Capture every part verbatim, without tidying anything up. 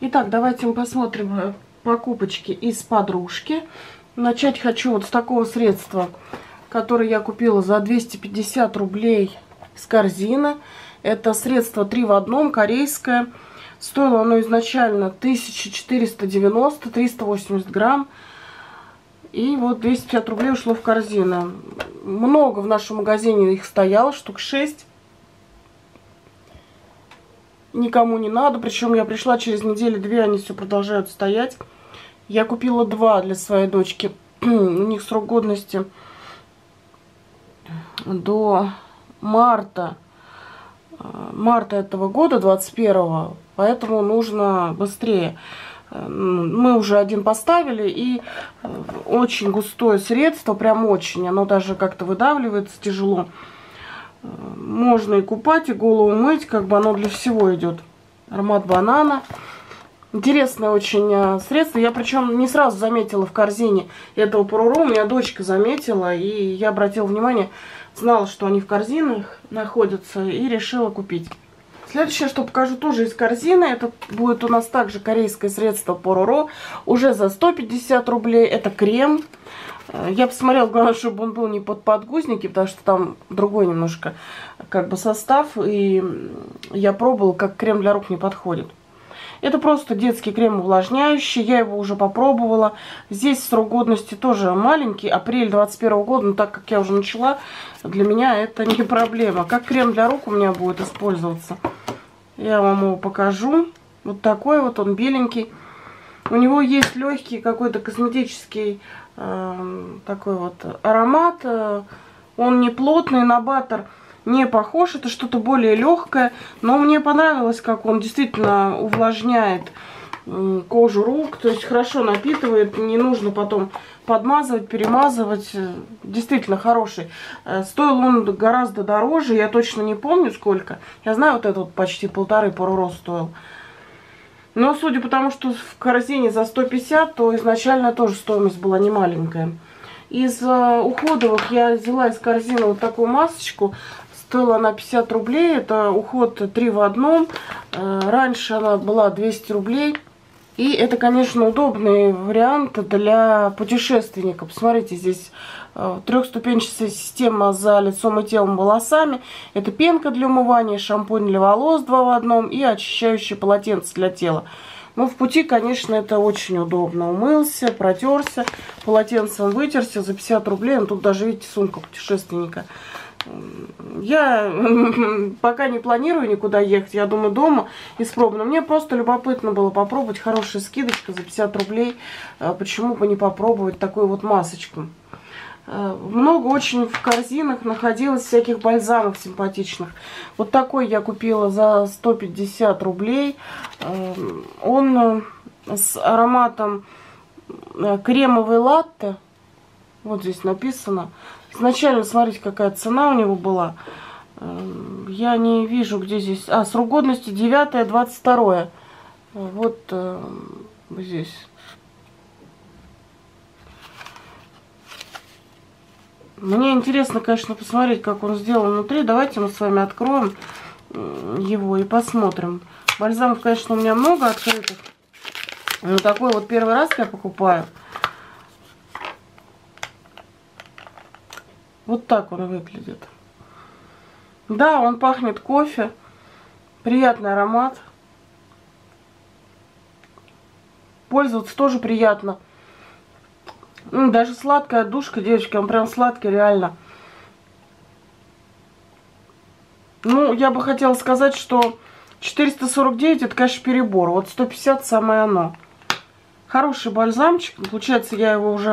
Итак, давайте мы посмотрим покупочки из подружки. Начать хочу вот с такого средства, которое я купила за двести пятьдесят рублей с корзины. Это средство три в одном, корейское. Стоило оно изначально тысяча четыреста девяносто, триста восемьдесят грамм. И вот двести пятьдесят рублей ушло в корзину. Много в нашем магазине их стояло, штук шесть. Никому не надо. Причем я пришла через неделю-две, они все продолжают стоять. Я купила два для своей дочки. У них срок годности до марта. Марта этого года, двадцать первого. Поэтому нужно быстрее. Мы уже один поставили, и очень густое средство, прям очень. Оно даже как-то выдавливается тяжело. Можно и купать, и голову мыть, как бы оно для всего идет. Аромат банана. Интересное очень средство. Я причем не сразу заметила в корзине этого Порoro. У меня дочка заметила, и я обратила внимание, знала, что они в корзинах находятся, и решила купить. Следующее, что покажу, тоже из корзины. Это будет у нас также корейское средство Порoro. Уже за сто пятьдесят рублей. Это крем. Я посмотрела, главное, чтобы он был не под подгузники, потому что там другой немножко как бы состав. И я пробовала, как крем для рук не подходит. Это просто детский крем увлажняющий. Я его уже попробовала. Здесь срок годности тоже маленький. Апрель двадцать первого года. Но так как я уже начала, для меня это не проблема. Как крем для рук у меня будет использоваться. Я вам его покажу. Вот такой вот он беленький. У него есть легкий какой-то косметический э, такой вот аромат. Он не плотный, на баттер не похож. Это что-то более легкое. Но мне понравилось, как он действительно увлажняет э, кожу рук. То есть хорошо напитывает. Не нужно потом подмазывать, перемазывать. Действительно хороший. Э, стоил он гораздо дороже. Я точно не помню сколько. Я знаю, вот этот вот почти полторы Порoro стоил. Но судя по тому, что в корзине за сто пятьдесят, то изначально тоже стоимость была не маленькая. Из э, уходовых я взяла из корзины вот такую масочку. Стоила она пятьдесят рублей. Это уход три в одном. Э, раньше она была двести рублей. И это, конечно, удобный вариант для путешественников. Посмотрите, здесь э, трехступенчатая система за лицом и телом, волосами. Это пенка для умывания, шампунь для волос два в одном и очищающее полотенце для тела. Ну, в пути, конечно, это очень удобно. Умылся, протерся, полотенцем вытерся за пятьдесят рублей. Ну, тут даже, видите, сумка путешественника. Я пока не планирую никуда ехать, я думаю, дома испробую. Мне просто любопытно было попробовать, хорошая скидочка за пятьдесят рублей. Почему бы не попробовать такую вот масочку? Много очень в корзинах находилось всяких бальзамов симпатичных. Вот такой я купила за сто пятьдесят рублей. Он с ароматом кремовый латте. Вот здесь написано. Изначально, смотрите, какая цена у него была. Я не вижу, где здесь... А, срок годности девятое двадцать второе. Вот э, здесь. Мне интересно, конечно, посмотреть, как он сделан внутри. Давайте мы с вами откроем его и посмотрим. Бальзамов, конечно, у меня много открытых. Но такой вот первый раз я покупаю. Вот так он выглядит. Да, он пахнет кофе. Приятный аромат. Пользоваться тоже приятно. Даже сладкая душка, девочки. Он прям сладкий, реально. Ну, я бы хотела сказать, что четыреста сорок девять это, конечно, перебор. Вот сто пятьдесят самое оно. Хороший бальзамчик. Получается, я его уже...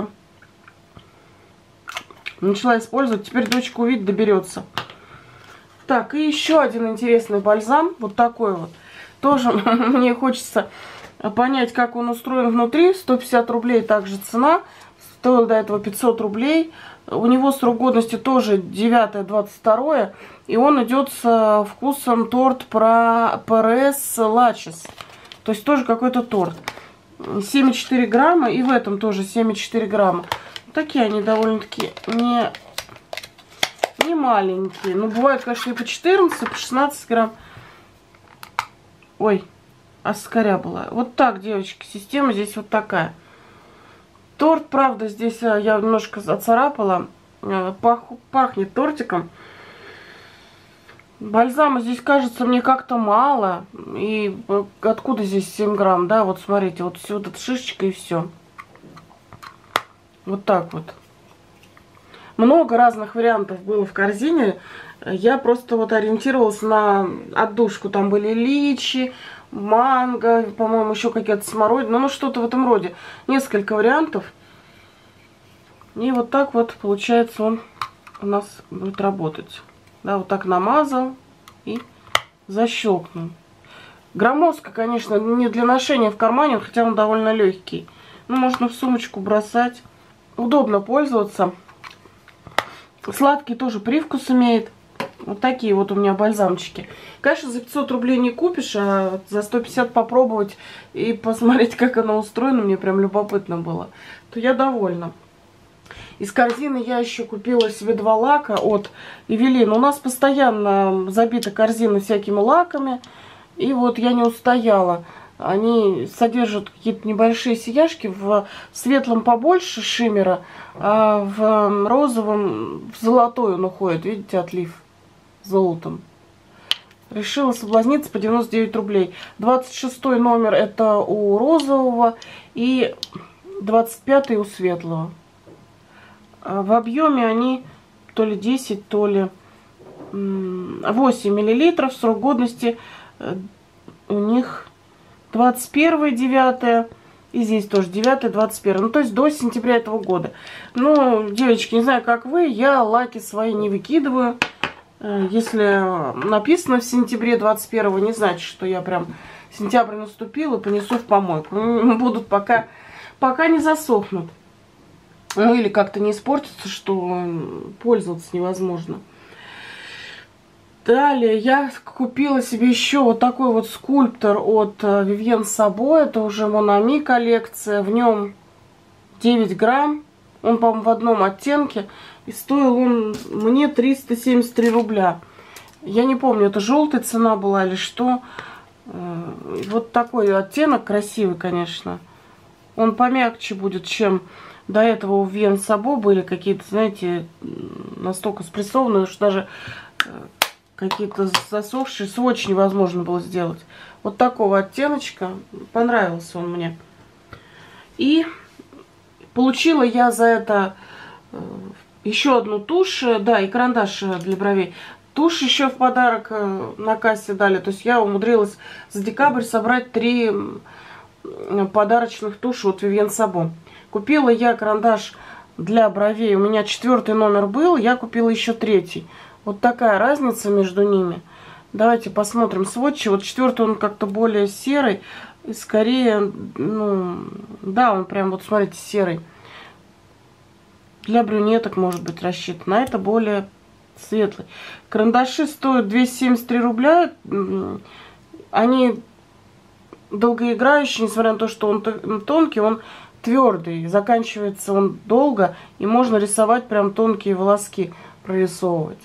начала использовать. Теперь дочка увидит, доберется. Так, и еще один интересный бальзам. Вот такой вот. Тоже мне хочется понять, как он устроен внутри. сто пятьдесят рублей также цена. Стоил до этого пятьсот рублей. У него срок годности тоже девятое двадцать второе. И он идет с вкусом торт про Перес Лачес. То есть тоже какой-то торт. семь и четыре грамма. И в этом тоже семь и четыре грамма. Такие они довольно-таки не, не маленькие. Ну, бывают, конечно, и по четырнадцать, и по шестнадцать грамм. Ой, оскорябла. Вот так, девочки, система здесь вот такая. Торт, правда, здесь я немножко оцарапала. Пах, пахнет тортиком. Бальзама здесь кажется мне как-то мало. И откуда здесь семь грамм, да? Вот смотрите, вот все вот эта шишечка и все. Вот так вот. Много разных вариантов было в корзине. Я просто вот ориентировалась на отдушку. Там были личи, манго, по-моему, еще какие-то смородины. Ну, что-то в этом роде. Несколько вариантов. И вот так вот, получается, он у нас будет работать. Да, вот так намазал и защелкнул. Громоздко, конечно, не для ношения в кармане, хотя он довольно легкий. Ну, можно в сумочку бросать. Удобно пользоваться. Сладкий тоже привкус имеет. Вот такие вот у меня бальзамчики. Конечно, за пятьсот рублей не купишь, а за сто пятьдесят попробовать и посмотреть, как оно устроено, мне прям любопытно было. То я довольна. Из корзины я еще купила себе два лака от Эвелин. У нас постоянно забита корзина всякими лаками. И вот я не устояла. Они содержат какие-то небольшие сияшки. В светлом побольше шиммера, а в розовом, в золотой он уходит. Видите, отлив золотом. Решила соблазниться по девяносто девять рублей. двадцать шестой номер это у розового и двадцать пятый у светлого. В объеме они то ли десять, то ли восемь миллилитров. Срок годности у них двадцать первое девятое. И здесь тоже девятое двадцать первое. Ну, то есть до сентября этого года. Ну, девочки, не знаю, как вы, я лаки свои не выкидываю. Если написано в сентябре двадцать первого, не значит, что я прям сентябрь наступил и понесу в помойку. Будут пока, пока не засохнут. Ну, или как-то не испортится, что пользоваться невозможно. Далее я купила себе еще вот такой вот скульптор от Vivienne Sabo. Это уже Монами коллекция. В нем девять грамм. Он, по-моему, в одном оттенке. И стоил он мне триста семьдесят три рубля. Я не помню, это желтая цена была или что. Вот такой оттенок красивый, конечно. Он помягче будет, чем до этого у Vivienne Sabo были какие-то, знаете, настолько спрессованные, что даже какие-то засохшие сводчи невозможно было сделать. Вот такого оттеночка. Понравился он мне. И получила я за это еще одну тушь. Да, и карандаш для бровей. Тушь еще в подарок на кассе дали. То есть я умудрилась за декабрь собрать три подарочных туши от Vivienne Sabo. Купила я карандаш для бровей. У меня четвертый номер был. Я купила еще третий. Вот такая разница между ними. Давайте посмотрим сводчи. Вот четвертый он как-то более серый. И скорее, ну, да, он прям вот, смотрите, серый. Для брюнеток может быть рассчитан. А это более светлый. Карандаши стоят двести семьдесят три рубля. Они долгоиграющие, несмотря на то, что он тонкий, он твердый. Заканчивается он долго. И можно рисовать прям тонкие волоски, прорисовывать.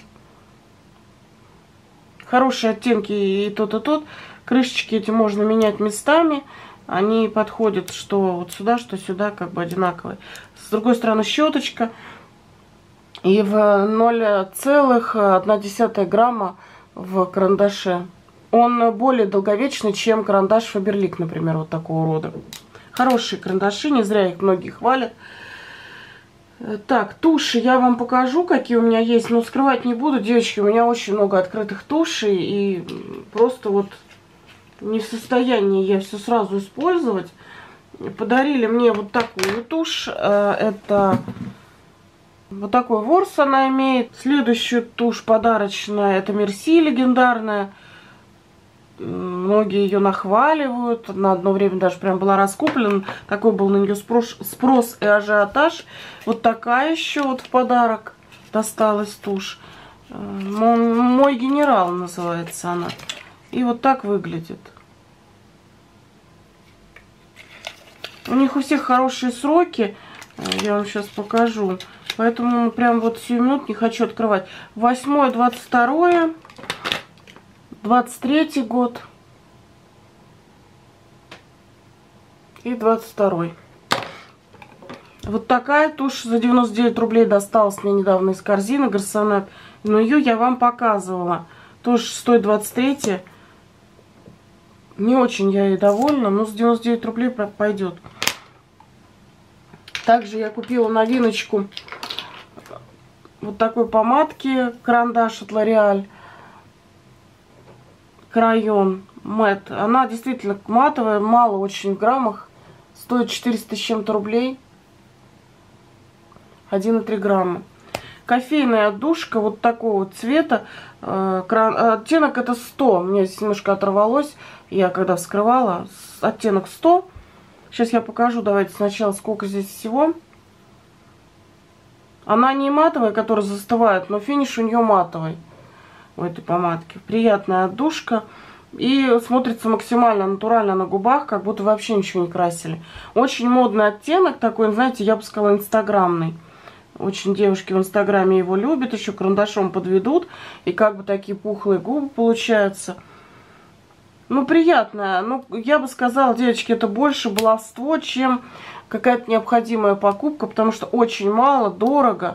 Хорошие оттенки и тот, и тот. Крышечки эти можно менять местами. Они подходят что вот сюда, что сюда, как бы одинаковые. С другой стороны щеточка. И в ноль целых одна десятая грамма в карандаше. Он более долговечный, чем карандаш Faberlic, например, вот такого рода. Хорошие карандаши, не зря их многие хвалят. Так, туши я вам покажу, какие у меня есть, но скрывать не буду, девочки, у меня очень много открытых тушей, и просто вот не в состоянии я все сразу использовать. Подарили мне вот такую тушь, это вот такой ворс она имеет. Следующую тушь подарочная, это Merci легендарная. Многие ее нахваливают. На одно время даже прям была раскуплена. Такой был на нее спрос, спрос и ажиотаж. Вот такая еще вот в подарок досталась тушь. Мой, мой генерал называется она. И вот так выглядит. У них у всех хорошие сроки. Я вам сейчас покажу. Поэтому прям вот сию минут не хочу открывать. восьмое, двадцать второе. двадцать третий год. И двадцать второй. Вот такая тушь за девяносто девять рублей досталась мне недавно из корзины Гарсонет. Но ее я вам показывала. Тоже стоит двадцать три. Не очень я ей довольна, но с девяноста девяти рублей пойдет. Также я купила новиночку вот такой помадки. Карандаш от L'Oréal. Крайон Мэтт. Она действительно матовая, мало очень в граммах. Стоит четыреста с чем-то рублей. один и три грамма. Кофейная отдушка вот такого цвета. Э, кран, оттенок это сто. У меня здесь немножко оторвалось. Я когда вскрывала. Оттенок сто. Сейчас я покажу. Давайте сначала, сколько здесь всего. Она не матовая, которая застывает, но финиш у нее матовый. У этой помадки. Приятная отдушка. И смотрится максимально натурально на губах, как будто вообще ничего не красили. Очень модный оттенок такой, знаете, я бы сказала, инстаграмный. Очень девушки в инстаграме его любят, еще карандашом подведут. И как бы такие пухлые губы получаются. Ну, приятно. Ну, я бы сказала, девочки, это больше баловство, чем какая-то необходимая покупка, потому что очень мало, дорого.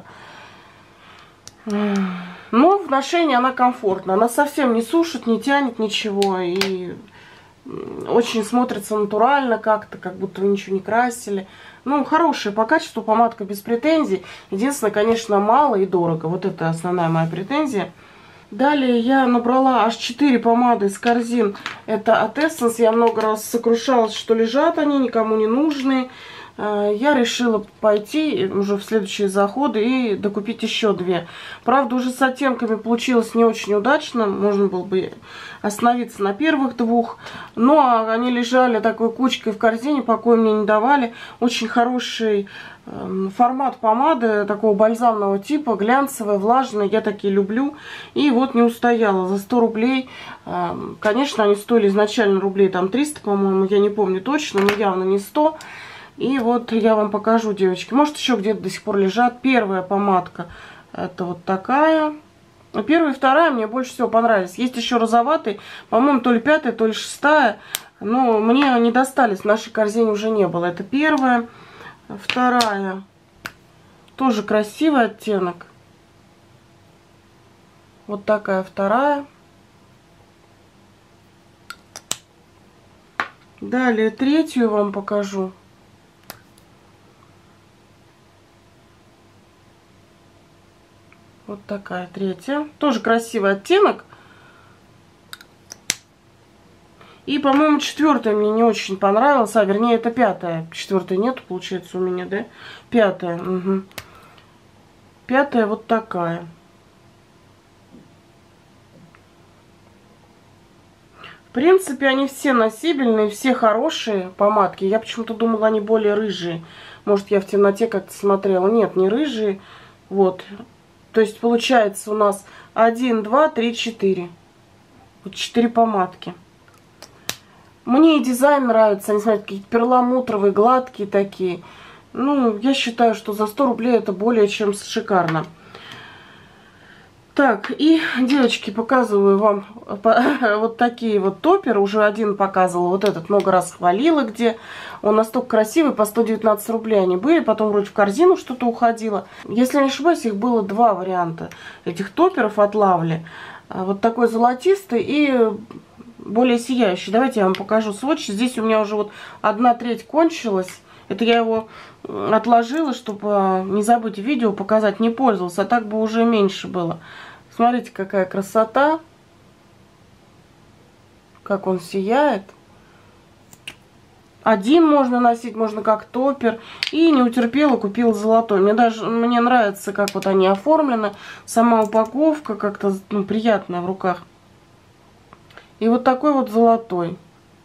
Но в ношении она комфортна. Она совсем не сушит, не тянет ничего. И очень смотрится натурально как-то, как будто вы ничего не красили. Ну, хорошая по качеству помадка, без претензий. Единственное, конечно, мало и дорого. Вот это основная моя претензия. Далее я набрала аж четыре помады из корзин. Это от Essence. Я много раз сокрушалась, что лежат они, никому не нужны. Я решила пойти уже в следующие заходы и докупить еще две. Правда, уже с оттенками получилось не очень удачно. Можно было бы остановиться на первых двух. Но они лежали такой кучкой в корзине, покоя мне не давали. Очень хороший формат помады, такого бальзамного типа, глянцевая, влажная. Я такие люблю. И вот не устояла. За сто рублей. Конечно, они стоили изначально рублей там триста, по-моему. Я не помню точно, но явно не сто. И вот я вам покажу, девочки. Может, еще где-то до сих пор лежат. Первая помадка. Это вот такая. Первая и вторая мне больше всего понравились. Есть еще розоватый. По-моему, то ли пятая, то ли шестая. Но мне не достались. В нашей корзине уже не было. Это первая. Вторая. Тоже красивый оттенок. Вот такая вторая. Далее третью вам покажу. Вот такая третья. Тоже красивый оттенок. И, по-моему, четвертая мне не очень понравилась. А, вернее, это пятая. Четвертой нету, получается, у меня, да? Пятая. Угу. Пятая вот такая. В принципе, они все носибельные, все хорошие помадки. Я почему-то думала, они более рыжие. Может, я в темноте как-то смотрела. Нет, не рыжие. Вот. То есть получается у нас один, два, три, четыре. Вот четыре помадки. Мне и дизайн нравится. Они, смотрите, какие-то перламутровые, гладкие такие. Ну, я считаю, что за сто рублей это более чем шикарно. Так, и, девочки, показываю вам вот такие вот топеры. Уже один показывала, вот этот много раз хвалила, где он настолько красивый, по сто девятнадцать рублей они были. Потом вроде в корзину что-то уходило. Если не ошибаюсь, их было два варианта этих топеров от Лавли. Вот такой золотистый и более сияющий. Давайте я вам покажу сводч. Здесь у меня уже вот одна треть кончилась. Это я его отложила, чтобы не забыть видео показать. Не пользовалась, а так бы уже меньше было. Смотрите, какая красота. Как он сияет. Один можно носить, можно как топер. И не утерпела, купила золотой. Мне даже мне нравится, как вот они оформлены. Сама упаковка как-то, ну, приятная в руках. И вот такой вот золотой.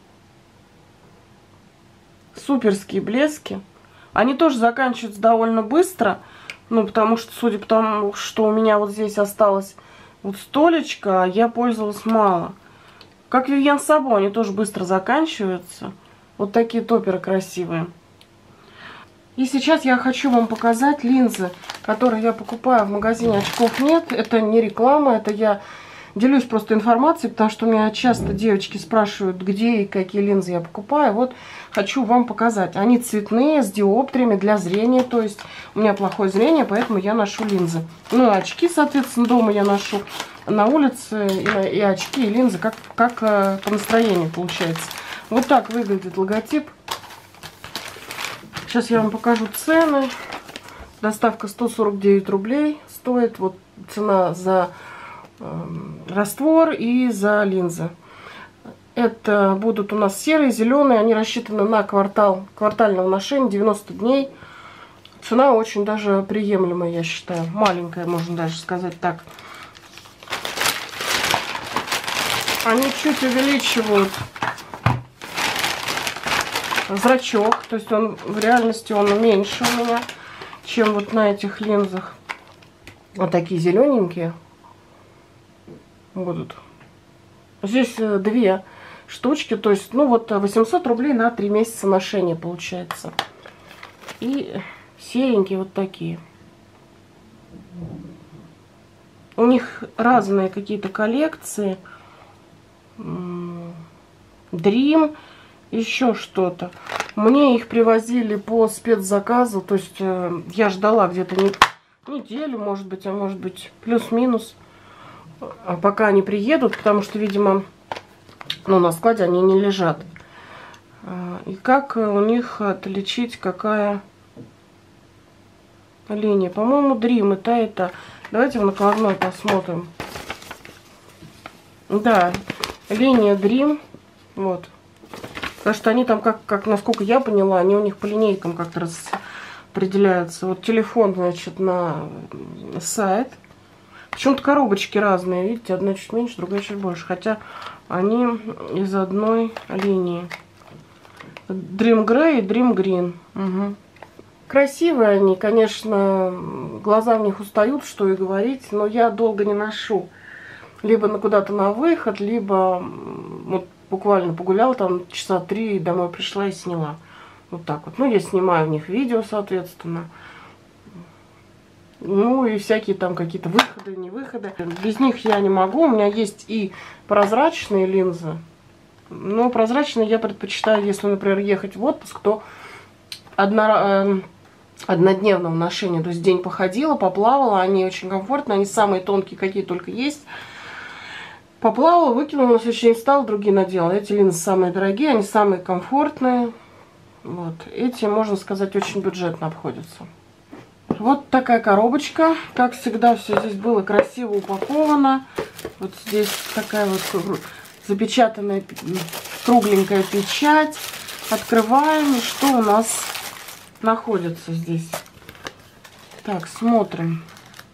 Суперские блески. Они тоже заканчиваются довольно быстро. Ну, потому что, судя по тому, что у меня вот здесь осталось вот столечко, я пользовалась мало. Как Vivienne Sabo, они тоже быстро заканчиваются. Вот такие топеры красивые. И сейчас я хочу вам показать линзы, которые я покупаю в магазине «Очков нет». Это не реклама, это я Делюсь просто информацией, потому что меня часто девочки спрашивают, где и какие линзы я покупаю. Вот хочу вам показать. Они цветные, с диоптриями для зрения. То есть у меня плохое зрение, поэтому я ношу линзы. Ну, очки, соответственно, дома я ношу. На улице и, и очки, и линзы, как, как по настроению получается. Вот так выглядит логотип. Сейчас я вам покажу цены. Доставка сто сорок девять рублей стоит. Вот цена за э, раствор и за линзы. Это будут у нас серые, зеленые. Они рассчитаны на квартал, квартального ношения, девяносто дней. Цена очень даже приемлемая, я считаю. Маленькая, можно даже сказать так. Они чуть увеличивают зрачок. То есть он в реальности он меньше у меня, чем вот на этих линзах. Вот такие зелененькие будут. Здесь две штучки, то есть, ну вот восемьсот рублей на три месяца ношения получается. И серенькие вот такие. У них разные какие-то коллекции. Dream, еще что-то. Мне их привозили по спецзаказу, то есть э, я ждала где-то не, неделю, может быть, а может быть плюс-минус, пока они приедут, потому что, видимо, ну, на складе они не лежат. И как у них отличить, какая линия? По-моему, Dream, это это. Давайте в накладной посмотрим. Да, линия Dream, вот. Потому что они там, как, как насколько я поняла, они у них по линейкам как-то распределяются. Вот телефон, значит, на сайт. Почему-то коробочки разные, видите, одна чуть меньше, другая чуть больше. Хотя они из одной линии. Dream Grey и Dream Green. Угу. Красивые они, конечно, глаза в них устают, что и говорить, но я долго не ношу. Либо на куда-то на выход, либо вот буквально погуляла там часа три, домой пришла и сняла. Вот так вот. Ну, я снимаю в них видео, соответственно. Ну, и всякие там какие-то выходы, не выходы. Без них я не могу. У меня есть и прозрачные линзы. Но прозрачные я предпочитаю, если, например, ехать в отпуск, то одна, э, однодневного ношения. То есть день походила, поплавала, они очень комфортные. Они самые тонкие, какие только есть. Поплавала, выкинула, на следующий день встала, другие надела. Эти линзы самые дорогие, они самые комфортные. Вот. Эти, можно сказать, очень бюджетно обходятся. Вот такая коробочка. Как всегда, все здесь было красиво упаковано. Вот здесь такая вот запечатанная кругленькая печать. Открываем. И что у нас находится здесь? Так, смотрим.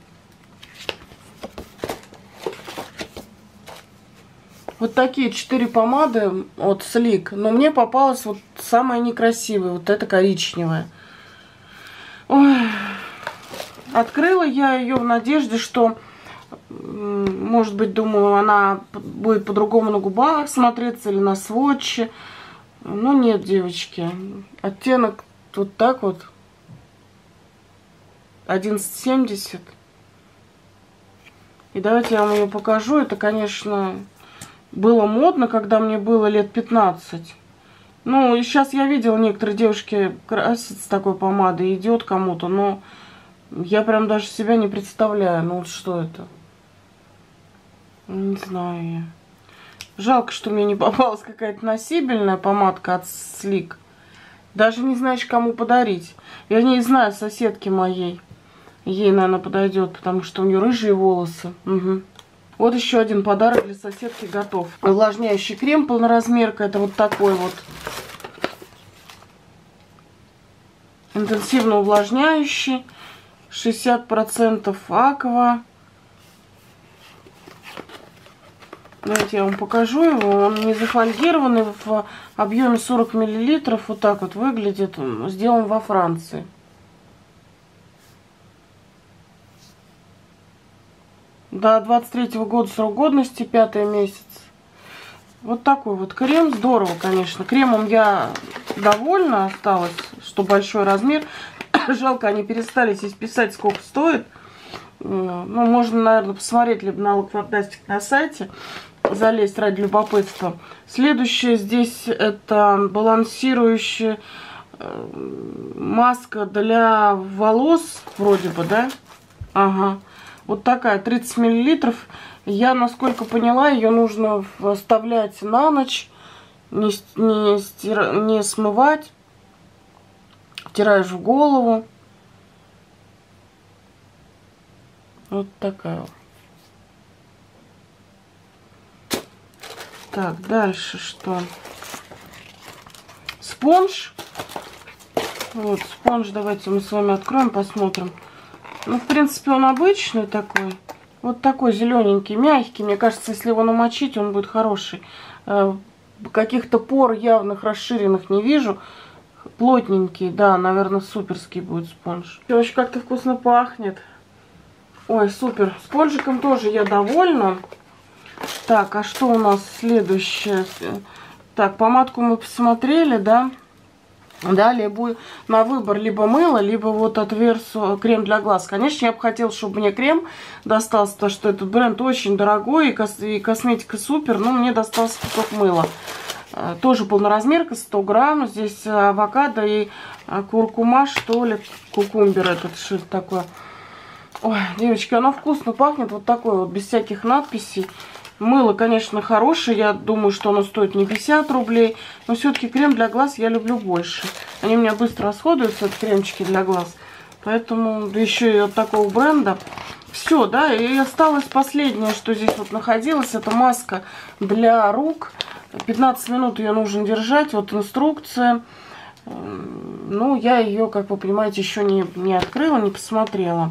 Вот такие четыре помады от Sleek. Но мне попалась вот самая некрасивая. Вот эта коричневая. Ой. Открыла я ее в надежде, что, может быть, думаю, она будет по-другому на губах смотреться или на сводче. Но нет, девочки. Оттенок вот так вот. одиннадцать семьдесят. И давайте я вам ее покажу. Это, конечно, было модно, когда мне было лет пятнадцать. Ну, и сейчас я видела, некоторые девушки красят с такой помадой, идет кому-то, но я прям даже себя не представляю. Ну, вот что это? Не знаю я. Жалко, что мне не попалась какая-то носибельная помадка от Sleek. Даже не знаешь, кому подарить. Я не знаю, соседки моей. Ей, наверное, подойдет, потому что у нее рыжие волосы. Угу. Вот еще один подарок для соседки готов. Увлажняющий крем полноразмерка. Это вот такой вот. Интенсивно увлажняющий. шестьдесят процентов аква. Давайте я вам покажу его. Он не зафольгированный, в объеме сорок миллилитров. Вот так вот выглядит. Сделан во Франции. До двадцать третьего года срок годности, пятый месяц. Вот такой вот крем. Здорово, конечно. Кремом я довольна осталась, что большой размер. Жалко, они перестали здесь писать, сколько стоит. Ну, можно, наверное, посмотреть либо на Look Fantastic на сайте, залезть ради любопытства. Следующее здесь это балансирующая маска для волос, вроде бы, да? Ага. Вот такая, тридцать миллилитров. Я, насколько поняла, ее нужно вставлять на ночь, не, не, стира, не смывать. Втираешь в голову. Вот такая. Так, дальше что? Спонж. Вот, спонж давайте мы с вами откроем, посмотрим. Ну, в принципе, он обычный такой. Вот такой зелененький, мягкий. Мне кажется, если его намочить, он будет хороший. Каких-то пор явных расширенных не вижу. Плотненький, да, наверное, суперский будет спонж. Очень как-то вкусно пахнет. Ой, супер. Спонжиком тоже я довольна. Так, а что у нас следующее? Так, помадку мы посмотрели, да? Далее будет на выбор либо мыло, либо вот от Verso крем для глаз. Конечно, я бы хотела, чтобы мне крем достался, потому что этот бренд очень дорогой, и, кос и косметика супер, но мне достался кусок мыла. Тоже полноразмерка, сто грамм. Здесь авокадо и куркума, что ли, кукумбер этот, что это такое. Ой, девочки, оно вкусно пахнет, вот такое вот, без всяких надписей. Мыло, конечно, хорошее, я думаю, что оно стоит не пятьдесят рублей, но все-таки крем для глаз я люблю больше. Они у меня быстро расходуются, это кремчики для глаз, поэтому да еще и от такого бренда. Все, да, и осталось последнее, что здесь вот находилось, это маска для рук. пятнадцать минут ее нужно держать, вот инструкция. Ну, я ее, как вы понимаете, еще не, не открыла, не посмотрела.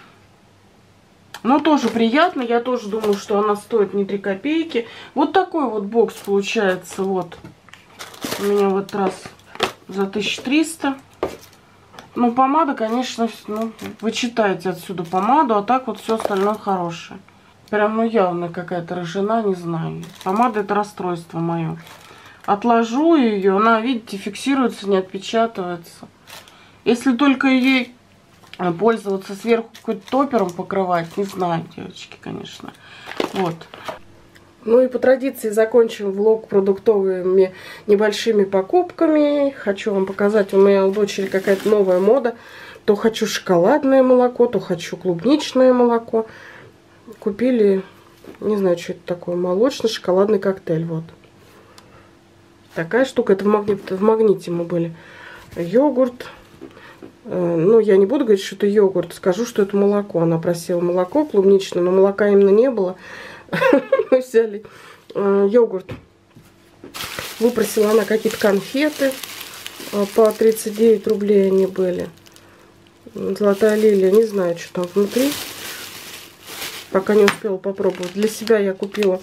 Но тоже приятно, я тоже думаю, что она стоит не три копейки. Вот такой вот бокс получается, вот. У меня в этот раз за тысячу триста. Ну, помада, конечно, ну, вы читаете отсюда помаду, а так вот все остальное хорошее. Прям, ну, явно какая-то рыжина, не знаю. Помада — это расстройство мое. Отложу ее, она, видите, фиксируется, не отпечатывается. Если только ей пользоваться сверху какой-то топером, покрывать, не знаю, девочки, конечно. Вот. Ну и по традиции закончим влог продуктовыми небольшими покупками. Хочу вам показать, у меня у дочери какая-то новая мода. То хочу шоколадное молоко, то хочу клубничное молоко. Купили, не знаю, что это такое, молочно-шоколадный коктейль. Вот. Такая штука, это в, магнит, в магните мы были. Йогурт. Ну, я не буду говорить, что это йогурт, скажу, что это молоко. Она просила молоко клубничное, но молока именно не было. Мы взяли йогурт. Выпросила она какие-то конфеты. По тридцать девять рублей они были. Золотая лилия, не знаю, что там внутри. Пока не успела попробовать. Для себя я купила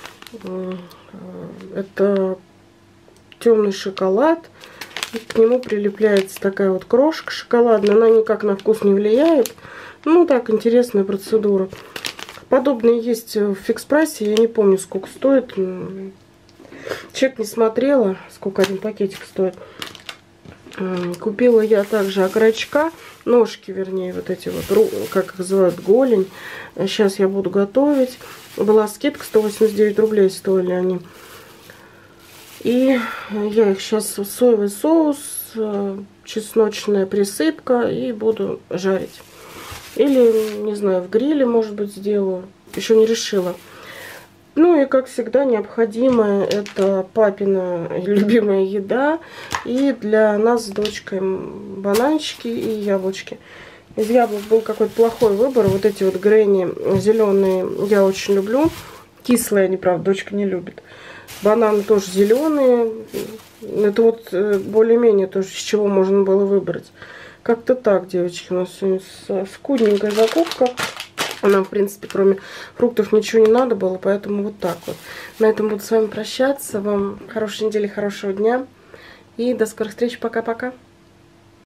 это темный шоколад. И к нему прилепляется такая вот крошка шоколадная. Она никак на вкус не влияет. Ну, так, интересная процедура. Подобные есть в фикс-прайсе. Я не помню, сколько стоит. Чек не смотрела, сколько один пакетик стоит. Купила я также окорочка. Ножки, вернее, вот эти вот, как их называют, голень. Сейчас я буду готовить. Была скидка, сто восемьдесят девять рублей стоили они. И я их сейчас, соевый соус, чесночная присыпка, и буду жарить. Или, не знаю, в гриле, может быть, сделаю. Еще не решила. Ну и, как всегда, необходимое — это папина любимая еда. И для нас с дочкой бананчики и яблочки. Из яблок был какой-то плохой выбор. Вот эти вот гренни зеленые я очень люблю. Кислые они, правда, дочка не любит. Бананы тоже зеленые. Это вот более-менее тоже, с чего можно было выбрать. Как-то так, девочки, у нас сегодня скудненькая закупка. Нам, в принципе, кроме фруктов ничего не надо было, поэтому вот так вот. На этом буду с вами прощаться. Вам хорошей недели, хорошего дня. И до скорых встреч. Пока-пока.